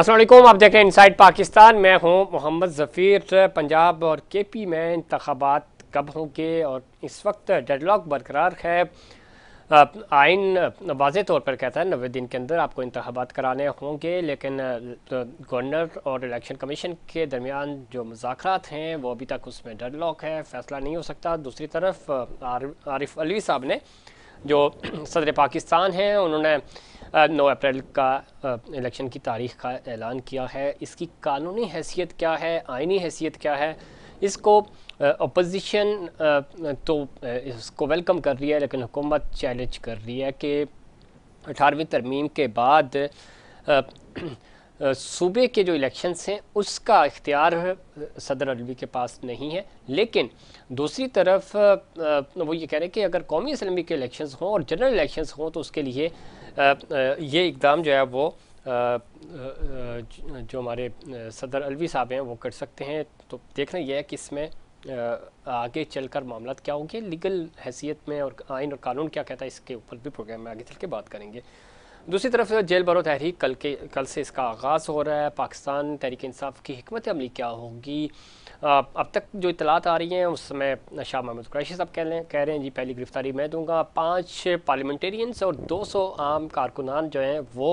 अस्सलाम वालेकुम, आप देख रहे हैं इनसाइड पाकिस्तान। मैं हूं मोहम्मद ज़फ़ीर। पंजाब और केपी में इंतखाबात कब होंगे और इस वक्त डेडलॉक बरकरार है। आइन वाज़े तौर पर कहता है 90 दिन के अंदर आपको इंतखाबात कराने होंगे, लेकिन गवर्नर और इलेक्शन कमीशन के दरमियान जो मुज़ाकरात हैं वो अभी तक उसमें डेडलॉक है, फ़ैसला नहीं हो सकता। दूसरी तरफ आरिफ अलवी साहब ने जो सदर पाकिस्तान हैं उन्होंने 9 अप्रैल का इलेक्शन की तारीख का ऐलान किया है। इसकी कानूनी हैसियत क्या है, आइनी हैसियत क्या है, इसको अपोजिशन तो इसको वेलकम कर रही है, लेकिन हुकूमत चैलेंज कर रही है कि 18वीं तरमीम के बाद सूबे के जो इलेक्शंस हैं उसका इख्तियार सदर अलवी के पास नहीं है। लेकिन दूसरी तरफ वो ये कह रहे हैं कि अगर कौमी असम्बली के इलेक्शंस हों और जनरल इलेक्शंस हों तो उसके लिए ये इक़दाम जो है वो जो हमारे सदर अलवी साहब हैं वो कर सकते हैं। तो देखना यह है कि इसमें आगे चलकर मामला क्या होंगे, लीगल हैसियत में, और आइन और कानून क्या कहता है, इसके ऊपर भी प्रोग्राम में आगे चल के बात करेंगे। दूसरी तरफ जेल भरो तहरीक कल से इसका आगाज़ हो रहा है। पाकिस्तान तहरीक इंसाफ की हिकमत अमली क्या होगी, अब तक जो इतलात आ रही हैं उसमें शाह महमूद कुरैशी साहब कह रहे हैं जी पहली गिरफ्तारी मैं दूंगा। 5 पार्लियामेंटेरियंस और 200 आम कारकुनान जो हैं वो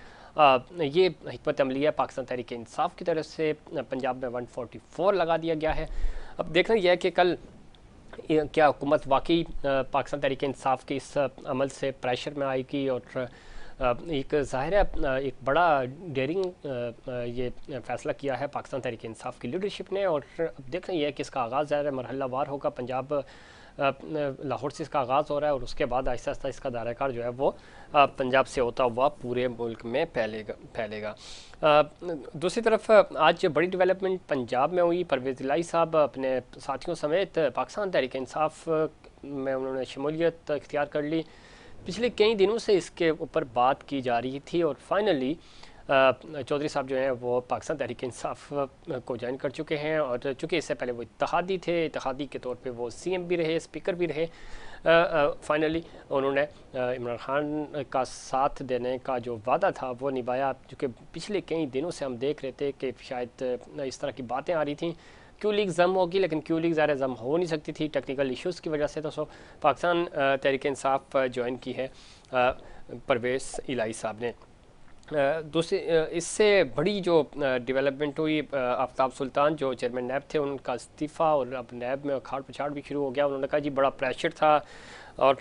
ये हिकमत अमली है पाकिस्तान तहरीक इंसाफ की तरफ से। पंजाब में 144 लगा दिया गया है। अब देखना यह है कि कल क्या हुकूमत वाकई पाकिस्तान तहरीक इंसाफ के इस अमल से प्रेशर में आएगी। और एक ज़ाहिर है एक बड़ा डेयरिंग ये फ़ैसला किया है पाकिस्तान तहरीक इंसाफ की लीडरशिप ने। और अब देखना यह है कि इसका आगाज़ ज़ाहिर है मरहला वार होगा। पंजाब लाहौर से इसका आगाज़ हो रहा है और उसके बाद आहिस्ता आहिस्ता इसका दायराकार जो है वो पंजाब से होता हुआ पूरे मुल्क में फैलेगा। दूसरी तरफ आज बड़ी डेवलपमेंट पंजाब में हुई। परवेज़ इलाही साहब अपने साथियों समेत पाकिस्तान तहरीक इंसाफ में उन्होंने शमूलियत इख्तियार कर ली। पिछले कई दिनों से इसके ऊपर बात की जा रही थी और फाइनली चौधरी साहब जो हैं वो पाकिस्तान तहरीक इंसाफ को ज्वाइन कर चुके हैं। और चूँकि इससे पहले वो इत्तेहादी थे, इत्तेहादी के तौर पे वो सीएम भी रहे, स्पीकर भी रहे। फाइनली उन्होंने इमरान खान का साथ देने का जो वादा था वो निभाया। चूँकि पिछले कई दिनों से हम देख रहे थे कि शायद इस तरह की बातें आ रही थी क्यू लीग जम होगी, लेकिन क्यू लीग ज़्यादा जम हो नहीं सकती थी टेक्निकल इश्यूज़ की वजह से। तो पाकिस्तान तहरीक इंसाफ ज्वाइन की है परवेज़ इलाही साहब ने। दूसरी इससे बड़ी जो डेवलपमेंट हुई, आफ्ताब सुल्तान जो चेयरमैन नैब थे उनका इस्तीफ़ा, और अब नैब में खाड़ पछाड़ भी शुरू हो गया। उन्होंने कहा जी बड़ा प्रेशर था और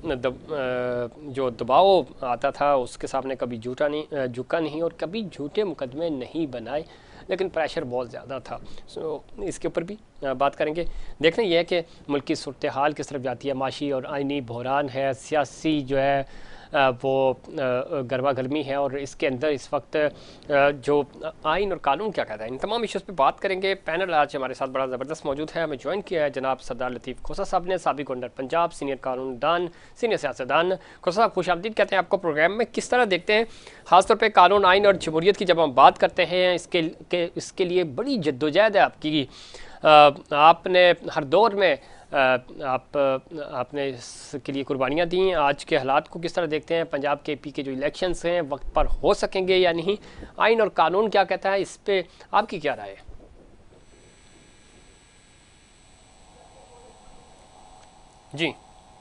जो दबाव आता था उसके सामने कभी झुका नहीं और कभी झूठे मुकदमे नहीं बनाए, लेकिन प्रेशर बहुत ज़्यादा था। इसके ऊपर भी बात करेंगे। देखना यह है कि मुल्क की सूरत हाल किस तरफ जाती है। माशी और आइनी बहरान है, सियासी जो है वो गरमा गर्मी है, और इसके अंदर इस वक्त जो आइन और कानून क्या कहता है, इन तमाम इश्यूज़ पे बात करेंगे। पैनल आज हमारे साथ बड़ा ज़बरदस्त मौजूद है। हमें ज्वाइन किया है जनाब सरदार लतीफ़ खोसा साहब ने, साबिक़ गवर्नर पंजाब, सीनियर कानूनदान, सीनियर सियासतदान। खोसा साहब खुश आमदीद कहते हैं आपको प्रोग्राम में। किस तरह देखते हैं ख़ासतौर पर कानून, आइन और जमहूरियत की जब हम बात करते हैं, इसके लिए बड़ी जद्दोजहद है आपकी। आपने हर दौर में आपने इसके लिए कुर्बानियाँ दी। आज के हालात को किस तरह देखते हैं? पंजाब के पी के जो इलेक्शंस हैं वक्त पर हो सकेंगे या नहीं? आइन और कानून क्या कहता है, इस पे आपकी क्या राय है? जी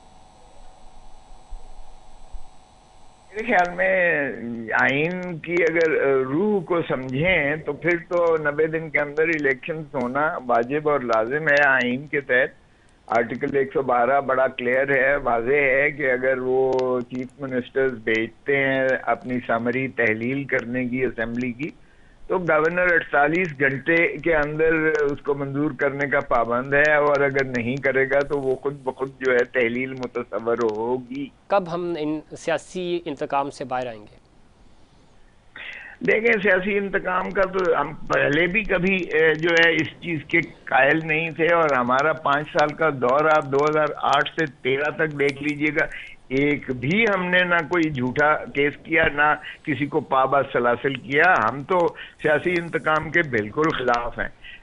मेरे ख्याल में आइन की अगर रूह को समझें तो फिर तो 90 दिन के अंदर इलेक्शन होना वाजिब और लाजिम है। आइन के तहत आर्टिकल 112 बड़ा क्लियर है, वाज़ेह है कि अगर वो चीफ मिनिस्टर्स भेजते हैं अपनी समरी तहलील करने की असेंबली की तो गवर्नर 48 घंटे के अंदर उसको मंजूर करने का पाबंद है, और अगर नहीं करेगा तो वो खुद ब खुद जो है तहलील मुतसव्वर होगी। कब हम इन सियासी इंतकाम से बाहर आएंगे? देखें, सियासी इंतकाम का तो हम पहले भी कभी जो है इस चीज के कायल नहीं थे, और हमारा 5 साल का दौर आप 2008 से 13 तक देख लीजिएगा, एक भी हमने ना कोई झूठा केस किया, ना किसी को पाबंद सलासिल किया। हम तो सियासी इंतकाम के बिल्कुल खिलाफ हैं।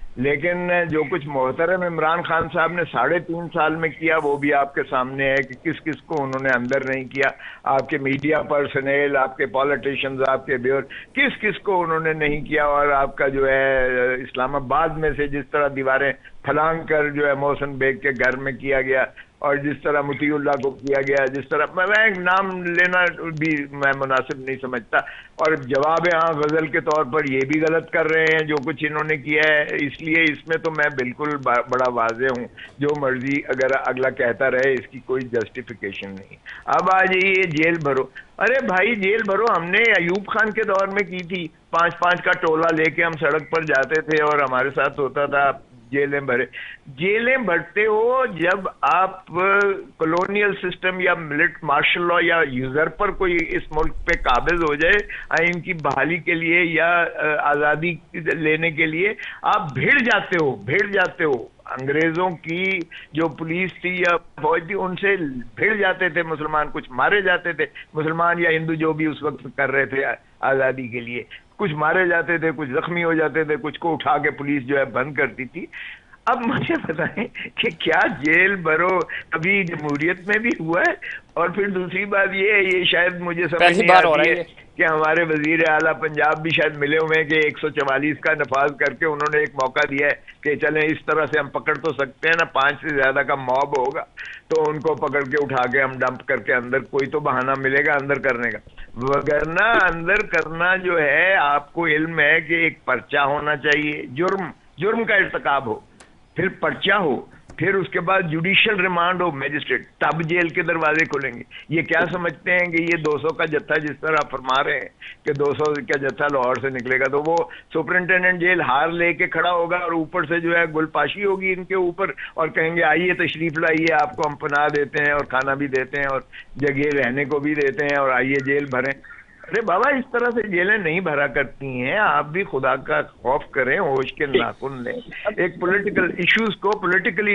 लेकिन जो कुछ मोहतरम इमरान खान साहब ने 3.5 साल में किया वो भी आपके सामने है कि किस किस को उन्होंने अंदर नहीं किया। आपके मीडिया पर्सनल, आपके पॉलिटिशियंस, आपके ब्यूरो, किस किस को उन्होंने नहीं किया। और आपका जो है इस्लामाबाद में से जिस तरह दीवारें फलांग कर जो है मोहसिन बेग के घर में किया गया, और जिस तरह मुतीउल्लाह को किया गया, जिस तरह मैं नाम लेना भी मैं मुनासिब नहीं समझता। और जवाब हाँ गजल के तौर पर ये भी गलत कर रहे हैं जो कुछ इन्होंने किया है, इसलिए इसमें तो मैं बिल्कुल बड़ा वाजे हूँ। जो मर्जी अगर अगला कहता रहे, इसकी कोई जस्टिफिकेशन नहीं। अब आ जाइए जेल भरो। अरे भाई जेल भरो हमने अयूब खान के दौर में की थी। 5-5 का टोला लेके हम सड़क पर जाते थे और हमारे साथ होता था जेलें भरे। जेलें भरते हो जब आप कॉलोनियल सिस्टम या मार्शल लॉ या यूजर्पर कोई इस मुल्क पे काबिज हो जाए आइन की बहाली के लिए या आजादी लेने के लिए, आप भिड़ जाते हो। अंग्रेजों की जो पुलिस थी या फौज थी उनसे भिड़ जाते थे मुसलमान, कुछ मारे जाते थे मुसलमान या हिंदू जो भी उस वक्त कर रहे थे आजादी के लिए। कुछ मारे जाते थे, कुछ जख्मी हो जाते थे, कुछ को उठा के पुलिस जो है बंद करती थी। अब मुझे बताएं कि क्या जेल भरो कभी जमहूरियत में भी हुआ है? और फिर दूसरी बात ये शायद मुझे समझ नहीं आती है कि हमारे वजीर आला पंजाब भी शायद मिले हुए हैं कि 144 का नफाज करके उन्होंने एक मौका दिया है कि चलें इस तरह से हम पकड़ तो सकते हैं ना, 5 से ज्यादा का मॉब होगा तो उनको पकड़ के उठा के हम डंप करके अंदर कोई तो बहाना मिलेगा अंदर करने का। वगरना अंदर करना जो है, आपको इल्म है कि एक पर्चा होना चाहिए, जुर्म का इर्तिकाब हो, फिर पर्चा हो, फिर उसके बाद जुडिशियल रिमांड हो मजिस्ट्रेट, तब जेल के दरवाजे खुलेंगे। ये क्या समझते हैं कि ये 200 का जत्था जिस तरह फरमा रहे हैं कि 200 का जत्था लाहौर से निकलेगा तो वो सुपरिंटेंडेंट जेल हार लेके खड़ा होगा और ऊपर से जो है गुलपाशी होगी इनके ऊपर और कहेंगे आइए तशरीफ लाइए, आपको हम पनाह देते हैं और खाना भी देते हैं और जगह रहने को भी देते हैं और आइए जेल भरें। अरे बाबा इस तरह से जेलें नहीं भरा करती हैं। आप भी खुदा का खौफ करें, होश के नाखून लें। एक पॉलिटिकल इश्यूज को पॉलिटिकली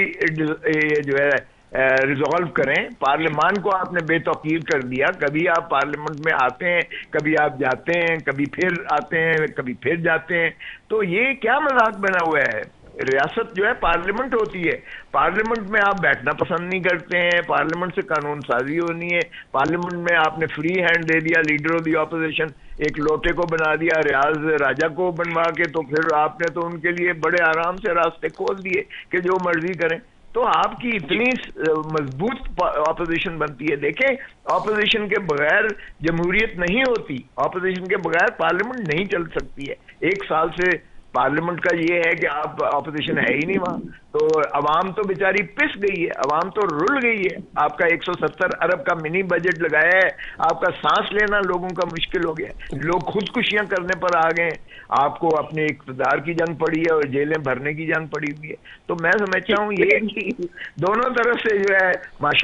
जो है रिजॉल्व करें। पार्लियामान को आपने बेतौकीर कर दिया। कभी आप पार्लियामेंट में आते हैं, कभी आप जाते हैं, कभी फिर आते हैं, कभी फिर जाते हैं। तो ये क्या मजाक बना हुआ है? रियासत जो है पार्लियामेंट होती है, पार्लियामेंट में आप बैठना पसंद नहीं करते हैं, पार्लियामेंट से कानून साजी होनी है, पार्लियामेंट में आपने फ्री हैंड दे दिया लीडर ऑफ द ऑपोजिशन, एक लोटे को बना दिया रियाज राजा को बनवा के, तो फिर आपने तो उनके लिए बड़े आराम से रास्ते खोल दिए कि जो मर्जी करें। तो आपकी इतनी मजबूत ऑपोजिशन बनती है। देखें ऑपोजिशन के बगैर जमहूरियत नहीं होती, ऑपोजिशन के बगैर पार्लियामेंट नहीं चल सकती है। 1 साल से पार्लियामेंट का ये है कि आप ऑपोजिशन है ही नहीं वहां, तो अवाम तो बेचारी पिस गई है, अवाम तो रुल गई है। आपका 170 अरब का मिनी बजट लगाया है, आपका सांस लेना लोगों का मुश्किल हो गया, लोग खुदकुशियां करने पर आ गए। आपको अपने इक़्तिदार की जंग पड़ी है और जेलें भरने की जंग पड़ी हुई है। तो मैं समझता हूँ ये कि दोनों तरफ से जो है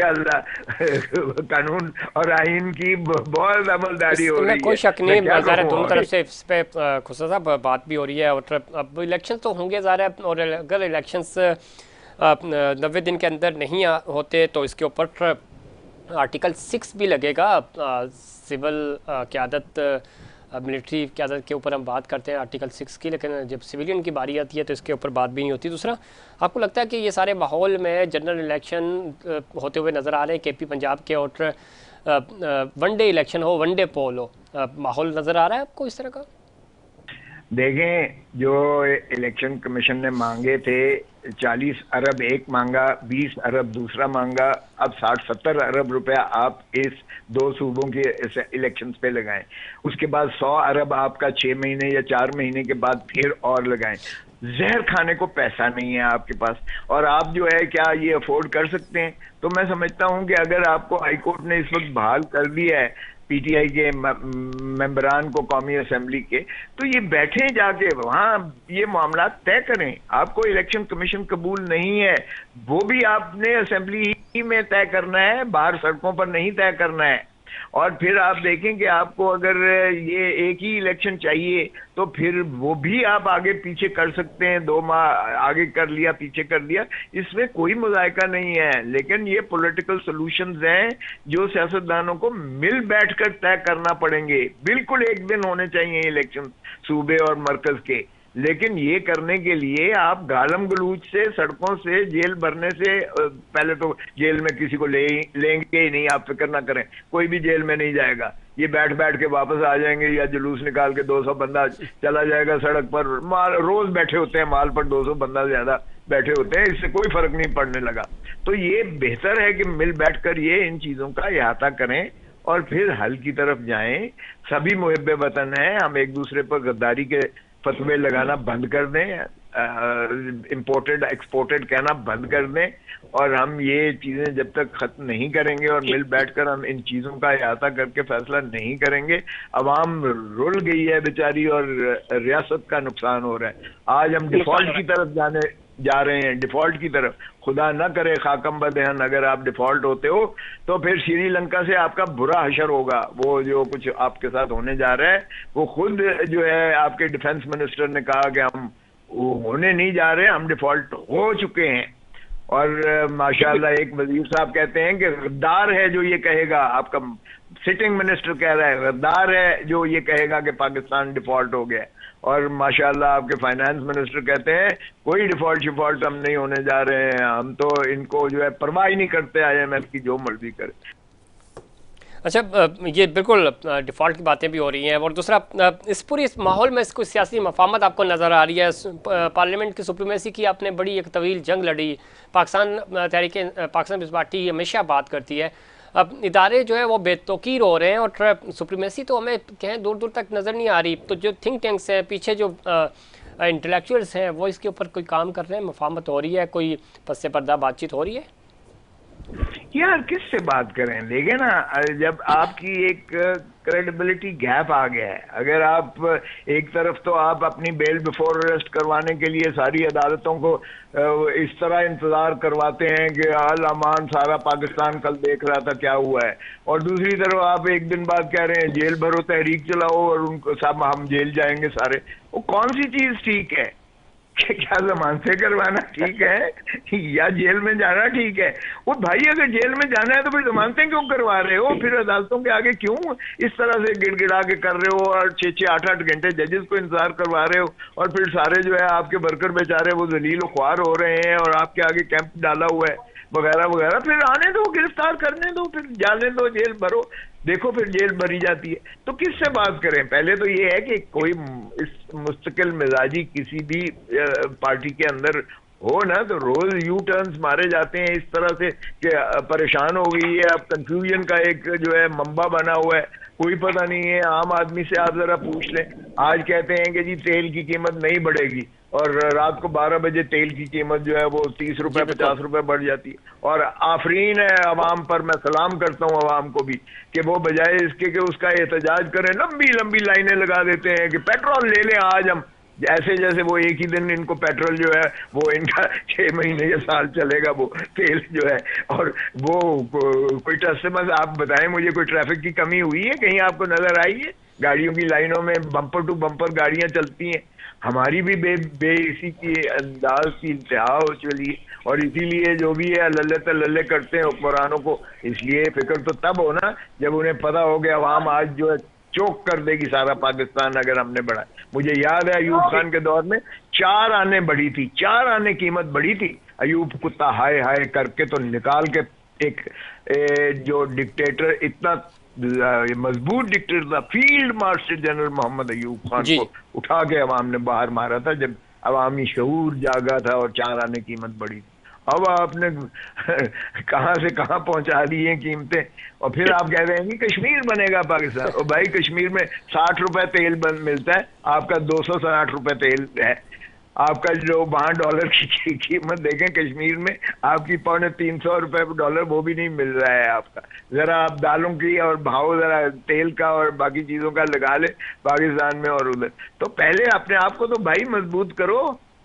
माशाअल्लाह कानून और आइन की बहुत अमलदारी हो रही है। कोई शक नहीं, दोनों तरफ से इस पे खुशा साहब बात भी हो रही है। और अब इलेक्शन तो होंगे ज़ाहिर है, और अगर इलेक्शंस 90 दिन के अंदर नहीं होते तो इसके ऊपर आर्टिकल 6 भी लगेगा। सिविल क़यादत, मिलिट्री क़यादत के ऊपर हम बात करते हैं आर्टिकल 6 की, लेकिन जब सिविलियन की बारी आती है तो इसके ऊपर बात भी नहीं होती। दूसरा, आपको लगता है कि ये सारे माहौल में जनरल इलेक्शन होते हुए नज़र आ रहे हैं KP पंजाब के, और वनडे इलेक्शन हो, वनडे पोल हो, माहौल नज़र आ रहा है आपको इस तरह का? देखें जो इलेक्शन कमीशन ने मांगे थे 40 अरब एक मांगा, 20 अरब दूसरा मांगा, अब 60-70 अरब रुपया आप इस 2 सूबों के इलेक्शंस पे लगाएं। उसके बाद 100 अरब आपका 6 महीने या 4 महीने के बाद फिर और लगाएं। जहर खाने को पैसा नहीं है आपके पास, और आप जो है क्या ये अफोर्ड कर सकते हैं? तो मैं समझता हूं कि अगर आपको हाईकोर्ट ने इस वक्त बहाल कर दिया है PTI के मेंबरान को कौमी असेंबली के, तो ये बैठे जाके वहां ये मामला तय करें। आपको इलेक्शन कमीशन कबूल नहीं है, वो भी आपने असेंबली में तय करना है, बाहर सड़कों पर नहीं तय करना है। और फिर आप देखें कि आपको अगर ये एक ही इलेक्शन चाहिए तो फिर वो भी आप आगे पीछे कर सकते हैं, 2 माह आगे कर लिया पीछे कर दिया, इसमें कोई मुज़ायका नहीं है। लेकिन ये पॉलिटिकल सॉल्यूशंस हैं जो सियासतदानों को मिल बैठकर तय करना पड़ेंगे। बिल्कुल एक दिन होने चाहिए इलेक्शन सूबे और मरकज के, लेकिन ये करने के लिए आप गालम गलूच से, सड़कों से, जेल भरने से, पहले तो जेल में किसी को लेंगे ही नहीं, आप फिक्र ना करें, कोई भी जेल में नहीं जाएगा। ये बैठ बैठ के वापस आ जाएंगे, या जुलूस निकाल के 200 बंदा चला जाएगा सड़क पर। माल रोज बैठे होते हैं, माल पर 200 बंदा ज्यादा बैठे होते हैं, इससे कोई फर्क नहीं पड़ने लगा। तो ये बेहतर है कि मिल बैठकर ये इन चीजों का इहाता करें और फिर हल की तरफ जाएं। सभी मुहिब्बे वतन हैं, हम एक दूसरे पर गद्दारी के फतवे लगाना बंद कर दें, इम्पोर्टेड एक्सपोर्टेड कहना बंद कर दें, और हम ये चीजें जब तक खत्म नहीं करेंगे और मिल बैठकर हम इन चीजों का इहाता करके फैसला नहीं करेंगे, अवाम रुल गई है बेचारी और रियासत का नुकसान हो रहा है। आज हम डिफॉल्ट की तरफ जा रहे हैं, डिफॉल्ट की तरफ। खुदा न करे खाकम बदहन, अगर आप डिफॉल्ट होते हो तो फिर श्रीलंका से आपका बुरा हशर होगा। वो जो कुछ आपके साथ होने जा रहा है, वो खुद जो है आपके डिफेंस मिनिस्टर ने कहा कि हम होने नहीं जा रहे, हम डिफॉल्ट हो चुके हैं। और माशाल्लाह एक वजीर साहब कहते हैं कि गद्दार है जो ये कहेगा, आपका सिटिंग मिनिस्टर कह रहा है गद्दार है जो ये कहेगा कि पाकिस्तान डिफॉल्ट हो गया। और माशाल्लाह आपके फाइनेंस मिनिस्टर कहते हैं कोई डिफॉल्ट शिफॉल्ट हम नहीं होने जा रहे हैं, हम तो इनको जो है परवाह ही नहीं करते IMF की, जो मर्जी करे। अच्छा, ये बिल्कुल डिफ़ॉल्ट की बातें भी हो रही हैं, और दूसरा इस माहौल में इसको सियासी मफामत आपको नज़र आ रही है। पार्लियामेंट की सुप्रीमेसी की आपने बड़ी एक तवील जंग लड़ी, पाकिस्तान पीपल्स पार्टी हमेशा बात करती है। अब इदारे जो है वो बेतौकीर हो रहे हैं और सुप्रीमेसी तो हमें कहें दूर दूर तक नज़र नहीं आ रही। तो जो थिंक टैंक्स हैं, पीछे जो इंटेलेक्चुअल्स हैं, वो इसके ऊपर कोई काम कर रहे हैं, मफाहमत हो रही है, कोई पस्से पर्दा बातचीत हो रही है? यार किससे बात करें, देखे ना, जब आपकी एक क्रेडिबिलिटी गैप आ गया है, अगर आप एक तरफ तो आप अपनी बेल बिफोर अरेस्ट करवाने के लिए सारी अदालतों को इस तरह इंतजार करवाते हैं कि अल अमान सारा पाकिस्तान कल देख रहा था क्या हुआ है, और दूसरी तरफ आप एक दिन बाद कह रहे हैं जेल भरो, तहरीक चलाओ और उनको सब हम जेल जाएंगे सारे। वो कौन सी चीज ठीक है? क्या जमान से करवाना ठीक है या जेल में जाना ठीक है? वो भाई अगर जेल में जाना है तो फिर जमानतें क्यों करवा रहे हो? फिर अदालतों के आगे क्यों इस तरह से गिड़गिड़ा के कर रहे हो और 6-6, 8-8 घंटे जजेस को इंतजार करवा रहे हो, और फिर सारे जो है आपके वर्कर बेचारे वो जलील ख्वार हो रहे हैं और आपके आगे कैंप डाला हुआ है वगैरह वगैरह। फिर आने दो, गिरफ्तार करने दो, फिर जाने दो, जेल भरो, देखो फिर जेल भरी जाती है। तो किससे बात करें? पहले तो ये है कि कोई इस मुस्तकिल मिजाजी किसी भी पार्टी के अंदर हो ना, तो रोज यू टर्न्स मारे जाते हैं इस तरह से कि परेशान हो गई है, अब कंफ्यूजन का एक जो है मंबा बना हुआ है, कोई पता नहीं है। आम आदमी से आप जरा पूछ लें, आज कहते हैं कि जी तेल की कीमत नहीं बढ़ेगी, और रात को 12 बजे तेल की कीमत जो है वो 30 रुपए 50 रुपए बढ़ जाती है। और आफरीन है अवाम पर, मैं सलाम करता हूँ अवाम को भी कि वो बजाय इसके कि उसका एहतजाज करें, लंबी लंबी लाइनें लगा देते हैं कि पेट्रोल ले लें आज हम, जैसे जैसे वो एक ही दिन इनको पेट्रोल जो है वो इनका 6 महीने या साल चलेगा वो तेल जो है। और वो कोई ट्रस्ट, आप बताएं मुझे, कोई ट्रैफिक की कमी हुई है कहीं आपको नजर आई है? गाड़ियों की लाइनों में बम्पर टू बम्पर गाड़ियां चलती हैं। हमारी भी बेइसी की अंदाज की इंतहा हो चली, और इसीलिए जो भी है लल्ले तल्ले करते हैं हुक्मरानों को। इसलिए फिक्र तो तब हो ना जब उन्हें पता हो गया अवाम आज जो है चोक कर देगी सारा पाकिस्तान अगर हमने बढ़ा। मुझे याद है अयूब खान के दौर में 4 आने बढ़ी थी, 4 आने कीमत बढ़ी थी। अयूब कुत्ता हाय हाय करके तो निकाल के एक जो डिक्टेटर, इतना मजबूत डिक्टेटर था, field marshal general Mohammad Ayub Khan को उठा के अवाम ने बाहर मारा था जब अवामी शऊर जागा था और 4 आने कीमत बढ़ी थी। अब आपने कहां से कहां पहुंचा दी हैं कीमतें, और फिर आप कह रहे हैं कि कश्मीर बनेगा पाकिस्तान। और भाई कश्मीर में 60 रुपए तेल मिलता है, आपका 260 रुपए तेल है। आपका जो वहां डॉलर की कीमत देखें कश्मीर में, आपकी 350 रुपए डॉलर वो भी नहीं मिल रहा है आपका। जरा आप दालों की और भाव जरा तेल का और बाकी चीजों का लगा ले पाकिस्तान में और उधर। तो पहले अपने आप को तो भाई मजबूत करो।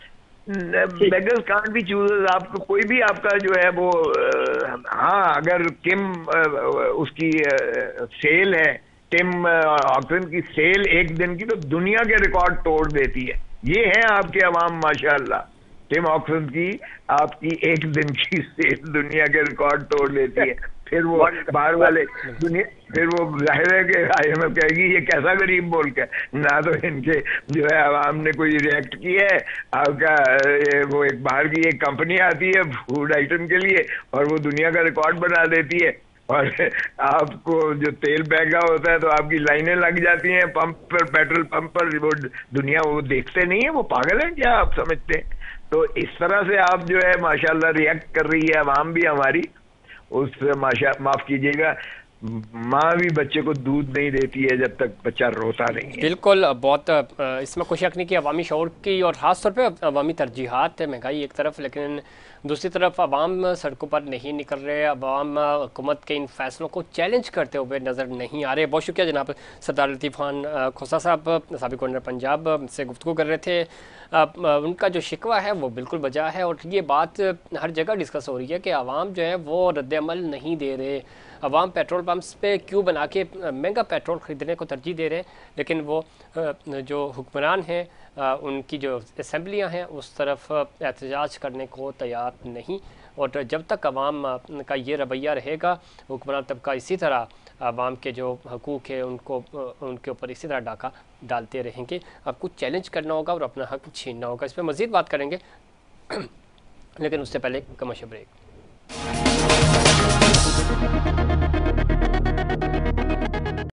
Beggars can't be choosers. आपको कोई भी आपका जो है वो हाँ, अगर किम उसकी सेल है, टिम हॉकिन की सेल एक दिन की तो दुनिया के रिकॉर्ड तोड़ देती है। ये है आपके अवाम माशाल्लाह। टिम हॉकिन की आपकी एक दिन की सेल दुनिया के रिकॉर्ड तोड़ देती है। फिर वो बाहर वाले दुनिया, फिर वो जाहिर है कि IMF कहेगी ये कैसा गरीब मुल्क है, ना तो इनके जो है आवाम ने कोई रिएक्ट किया है। आपका वो एक बाहर की एक कंपनी आती है फूड आइटम के लिए और वो दुनिया का रिकॉर्ड बना देती है, और आपको जो तेल महंगा होता है तो आपकी लाइनें लग जाती हैं पंप पर, पेट्रोल पंप पर। वो दुनिया वो देखते नहीं है, वो पागल है क्या आप समझते हैं? तो इस तरह से आप जो है माशाल्लाह रिएक्ट कर रही है अवाम भी हमारी। उस माफ कीजिएगा, माँ भी बच्चे को दूध नहीं देती है जब तक बच्चा रोता नहीं है। बिल्कुल, बहुत इसमें कोई शक नहीं कि अवामी शऊर की और ख़ास तौर पे अवामी तरजीहात है, महंगाई एक तरफ, लेकिन दूसरी तरफ अवाम सड़कों पर नहीं निकल रहे, अवाम हुकूमत के इन फैसलों को चैलेंज करते हुए नज़र नहीं आ रहे। बहुत शुक्रिया जनाब सरदार लतीफ़ खान खोसा साहब, साबिक़ गवर्नर पंजाब से गुफ्तगू कर रहे थे। उनका जो शिकवा है वो बिल्कुल बजा है और ये बात हर जगह डिस्कस हो रही है कि आवाम जो है वो रद्द-ए-अमल नहीं दे रहे। अवाम पेट्रोल पंप्स पे क्यों बना के महंगा पेट्रोल ख़रीदने को तरजीह दे रहे हैं, लेकिन वो जो हुक्मरान हैं उनकी जो असम्बलियाँ हैं उस तरफ एहतजाज करने को तैयार नहीं। और जब तक अवाम का ये रवैया रहेगा, हुक्मरान तबका इसी तरह आवाम के जो हकूक़ है उनको उनके ऊपर इसी तरह डाका डालते रहेंगे। आपको चैलेंज करना होगा और अपना हक छीनना होगा। इस पर मज़ीद बात करेंगे लेकिन उससे पहले कमर्शियल ब्रेक।